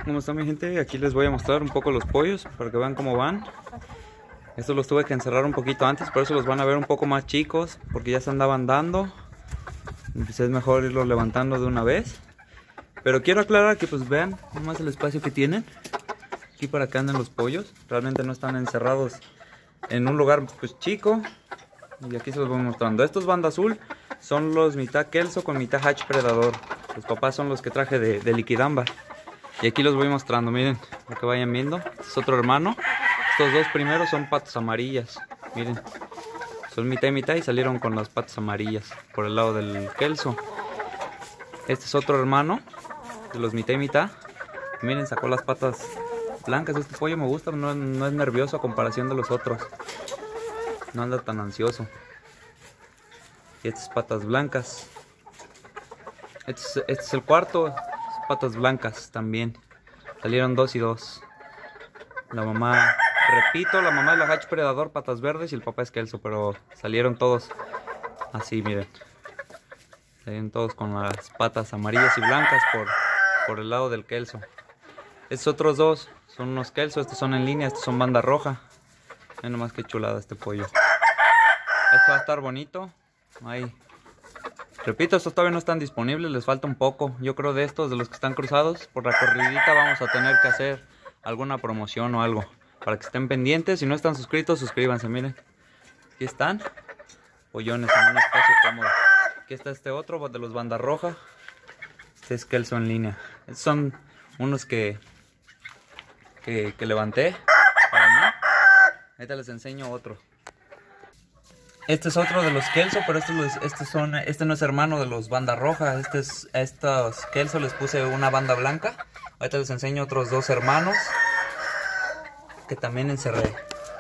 ¿Cómo está mi gente? Aquí les voy a mostrar un poco los pollos para que vean cómo van. Estos los tuve que encerrar un poquito antes, por eso los van a ver un poco más chicos, porque ya se andaban dando. Pues es mejor irlos levantando de una vez. Pero quiero aclarar que pues vean nomás el espacio que tienen. Aquí para que anden los pollos. Realmente no están encerrados en un lugar pues chico. Y aquí se los voy mostrando. Estos banda azul son los mitad Kelso con mitad Hatch Predador. Los papás son los que traje de Liquidamba. Y aquí los voy mostrando, miren, para que vayan viendo. Este es otro hermano. Estos dos primeros son patas amarillas. Miren, son mitad y mitad y salieron con las patas amarillas por el lado del Kelso. Este es otro hermano de los mitad y mitad. Miren, sacó las patas blancas. Este pollo me gusta, no es nervioso a comparación de los otros. No anda tan ansioso. Y estas patas blancas. Este es el cuarto. Patas blancas también. Salieron 2 y 2. La mamá, repito, la mamá es la Hatch Predador, patas verdes, y el papá es Kelso, pero salieron todos así, miren. Salieron todos con las patas amarillas y blancas por el lado del Kelso. Estos otros dos son unos Kelso, estos son en línea, estos son banda roja. Miren nomás qué chulada este pollo. Esto va a estar bonito. Ahí. Repito, estos todavía no están disponibles, les falta un poco. Yo creo de estos, de los que están cruzados, por la corridita vamos a tener que hacer alguna promoción o algo. Para que estén pendientes, si no están suscritos, suscríbanse, miren. Aquí están, pollones en un espacio cómodo. Aquí está este otro de los banda roja. Este es Kelso en línea. Estos son unos que levanté para mí. Ahorita les enseño otro. Este es otro de los Kelso, pero este no es hermano de los banda roja. Estos Kelso les puse una banda blanca. Ahorita les enseño otros dos hermanos que también encerré.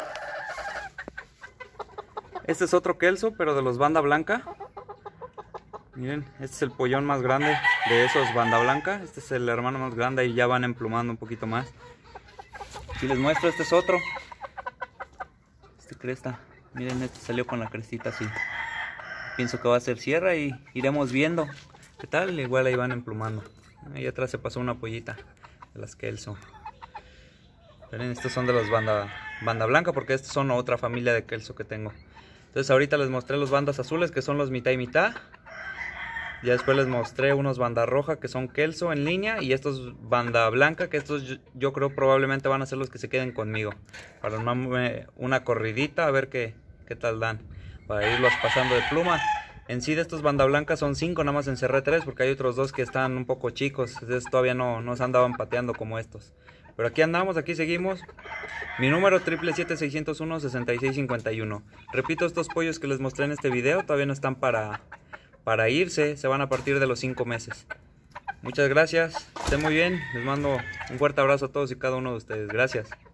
Este es otro Kelso, pero de los banda blanca. Miren, este es el pollón más grande de esos banda blanca. Este es el hermano más grande y ya van emplumando un poquito más. Aquí les muestro, este es otro. Este cresta. Miren, este salió con la crestita así. Pienso que va a ser sierra y iremos viendo qué tal. Igual ahí van emplumando. Ahí atrás se pasó una pollita de las Kelso. Miren, estos son de los banda blanca, porque estos son otra familia de Kelso que tengo. Entonces ahorita les mostré los bandas azules, que son los mitad y mitad. Ya después les mostré unos banda roja, que son Kelso en línea. Y estos banda blanca, que estos yo creo probablemente van a ser los que se queden conmigo. Para armarme una corridita, a ver qué tal dan, para irlos pasando de pluma. En sí de estos banda blanca son 5, nada más encerré 3 porque hay otros 2 que están un poco chicos. Entonces todavía no se andaban pateando como estos. Pero aquí andamos, aquí seguimos. Mi número 777-601-6651. Repito, estos pollos que les mostré en este video todavía no están para irse. Se van a partir de los 5 meses. Muchas gracias, estén muy bien. Les mando un fuerte abrazo a todos y cada uno de ustedes. Gracias.